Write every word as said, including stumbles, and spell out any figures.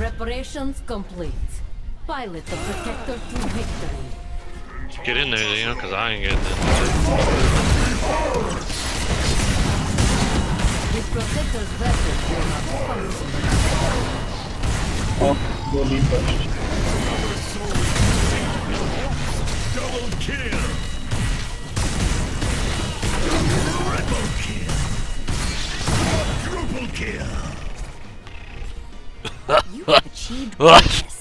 Preparations complete. Pilot the Protector to victory. Get in there, you know, because I ain't getting in. The Protector's vessel will not function. Oh, will be pushed. Double kill! Triple kill! Quadruple kill! You have achieved greatness.